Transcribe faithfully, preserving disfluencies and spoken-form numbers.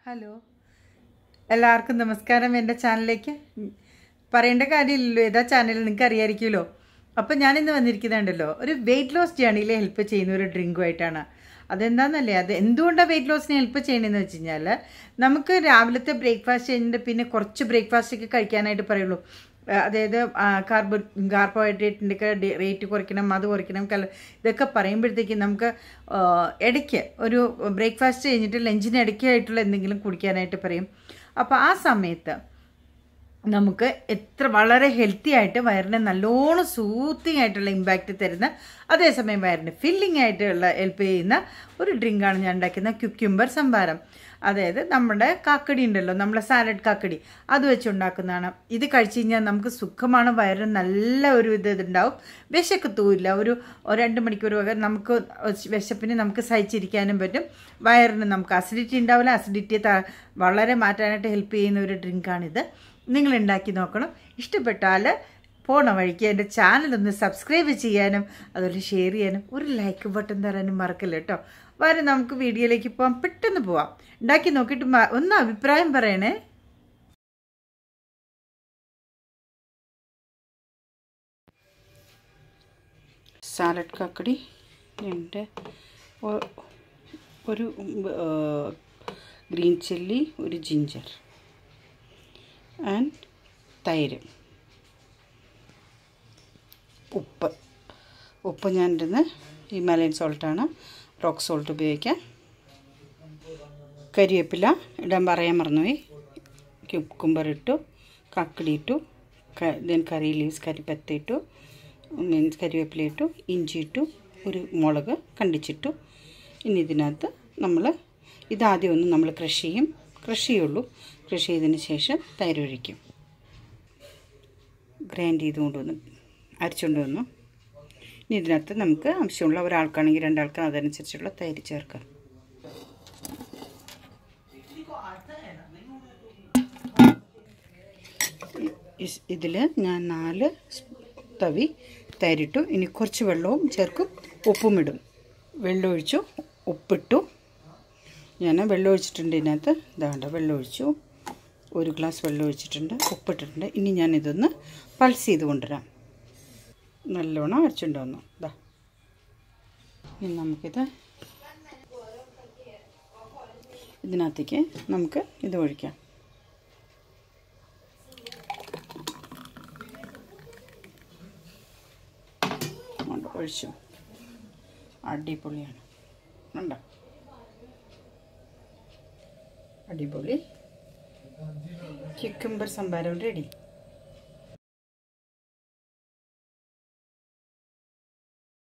Hello, എല്ലാവർക്കും നമസ്കാരം. എൻ്റെ ചാനലിലേക്ക് പറയേണ്ട കാര്യമില്ലല്ലോ, ഏതാ ചാനൽ നിങ്ങൾക്ക് അറിയാമായിരിക്കുമല്ലോ. അപ്പം ഞാനിന്ന് വന്നിരിക്കുന്നുണ്ടല്ലോ ഒരു വെയിറ്റ് ലോസ് ജേണിയിൽ ഹെൽപ്പ് ചെയ്യുന്ന ഒരു ഡ്രിങ്കുമായിട്ടാണ്. അതെന്താണെന്നല്ലേ, അത് എന്തുകൊണ്ടാണ് വെയിറ്റ് ലോസിനെ ഹെൽപ്പ് ചെയ്യണമെന്ന് വെച്ച് കഴിഞ്ഞാൽ, നമുക്ക് രാവിലത്തെ ബ്രേക്ക്ഫാസ്റ്റ് കഴിഞ്ഞിട്ട് പിന്നെ കുറച്ച് ബ്രേക്ക്ഫാസ്റ്റൊക്കെ കഴിക്കാനായിട്ട് പറയുള്ളൂ. അതായത് കാർബോ കാർബോഹൈഡ്രേറ്റിൻ്റെയൊക്കെ റേറ്റ് കുറയ്ക്കണം, അത് കുറയ്ക്കണം, കല ഇതൊക്കെ പറയുമ്പോഴത്തേക്കും നമുക്ക് ഇടയ്ക്ക് ഒരു ബ്രേക്ക്ഫാസ്റ്റ് കഴിഞ്ഞിട്ട് ലഞ്ചിന് ഇടയ്ക്കായിട്ടുള്ള എന്തെങ്കിലും കുടിക്കാനായിട്ട് പറയും. അപ്പോൾ ആ സമയത്ത് നമുക്ക് എത്ര വളരെ ഹെൽത്തി ആയിട്ട് വയറിന് നല്ലോണം സൂത്തിങ് ആയിട്ടുള്ള ഇമ്പാക്റ്റ് തരുന്ന, അതേസമയം വയറിന് ഫില്ലിംഗ് ആയിട്ടുള്ള ഹെൽപ്പ് ചെയ്യുന്ന ഒരു ഡ്രിങ്കാണ് ഞാൻ ഉണ്ടാക്കുന്ന ക്യുക്യുംബർ സംഭാരം. അതായത് നമ്മുടെ കാക്കടി ഉണ്ടല്ലോ, നമ്മളെ സാലഡ് കാക്കടി, അത് വെച്ചുണ്ടാക്കുന്നതാണ്. ഇത് കഴിച്ച് കഴിഞ്ഞാൽ നമുക്ക് സുഖമാണ്, വയറിന് നല്ല ഒരു ഇത് ഇതുണ്ടാവും, വിശക്കത്തുമില്ല. ഒരു രണ്ട് മണിക്കൂർ വരെ നമുക്ക് വിശപ്പിന് നമുക്ക് സഹിച്ചിരിക്കാനും പറ്റും. വയറിന് നമുക്ക് അസിഡിറ്റി ഉണ്ടാവില്ല, അസിഡിറ്റി വളരെ മാറ്റാനായിട്ട് ഹെൽപ്പ് ചെയ്യുന്ന ഒരു ഡ്രിങ്കാണിത്. നിങ്ങൾ ഉണ്ടാക്കി നോക്കണം. ഇഷ്ടപ്പെട്ടാൽ പോണ വഴിക്ക് എൻ്റെ ചാനലൊന്ന് സബ്സ്ക്രൈബ് ചെയ്യാനും അതുപോലെ ഷെയർ ചെയ്യാനും ഒരു ലൈക്ക് ബട്ടൺ തരാനും മറക്കല്ല കേട്ടോ. വരെ നമുക്ക് വീഡിയോയിലേക്ക് പോകാം, പെട്ടെന്ന് പോവാം. ഉണ്ടാക്കി നോക്കിയിട്ട് ഒന്ന് അഭിപ്രായം പറയണേ. സാലഡ് കാക്കടി രണ്ട്, ഒരു ഗ്രീൻ ചില്ലി, ഒരു ജിഞ്ചർ ആൻഡ് തൈര്, ഉപ്പ് ഉപ്പ് ഞാനിരുന്ന് ഹിമാലയൻ സോൾട്ടാണ്, റോക്ക് സോൾട്ട് ഉപയോഗിക്കാം. കരിവേപ്പില ഇടാൻ പറയാൻ മറന്നുപോയി. ക്യുക്കുംബർ ഇട്ടു, കാക്കടി ഇട്ടു, ദെൻ കറി ലീവ്സ്, കരിപ്പത്ത ഇട്ടു, മീൻസ് കരിവേപ്പില ഇട്ടു, ഇഞ്ചി ഇട്ടു, ഒരു മുളക് കണ്ടിച്ചിട്ടു. ഇനി ഇതിനകത്ത് നമ്മൾ ഇതാദ്യം ഒന്ന് നമ്മൾ ക്രഷ് ചെയ്യും, ക്രഷ് ചെയ്യുള്ളൂ. ക്രഷ് ചെയ്തതിന് ശേഷം തൈര് ഒഴിക്കും. ഗ്രൈൻഡ് ചെയ്ത് കൊണ്ടുവന്ന് അരച്ചുകൊണ്ട് വന്നു. ഇനി ഇതിനകത്ത് നമുക്ക് ആവശ്യമുള്ള ഒരാൾക്കാണെങ്കിൽ രണ്ടാൾക്ക് അതനുസരിച്ചുള്ള തൈര് ചേർക്കാം. ഇതിൽ ഞാൻ നാല് തവി തൈരിട്ടു. ഇനി കുറച്ച് വെള്ളവും ചേർക്കും, ഉപ്പും ഇടും. വെള്ളം ഒഴിച്ചു, ഉപ്പിട്ടു. ഞാൻ വെള്ളം ഒഴിച്ചിട്ടുണ്ട് ഇതിനകത്ത്. ഇതാണ്ട വെള്ളം ഒഴിച്ചു, ഒരു ഗ്ലാസ് വെള്ളം ഒഴിച്ചിട്ടുണ്ട്, ഉപ്പിട്ടിട്ടുണ്ട്. ഇനി ഞാനിതൊന്ന് പൾസ് ചെയ്ത് കൊണ്ടുവരാം. നല്ലോണം അരച്ചുകൊണ്ട് വന്നു. ഇതാ, ഇനി നമുക്കിത് ഇതിനകത്തേക്ക് നമുക്ക് ഇത് ഒഴിക്കാം. ഒഴിച്ചു. അടിപൊളിയാണ്, ഉണ്ടോ? അടിപൊളി ക്യുക്കുംബർ സംഭാരം റെഡി.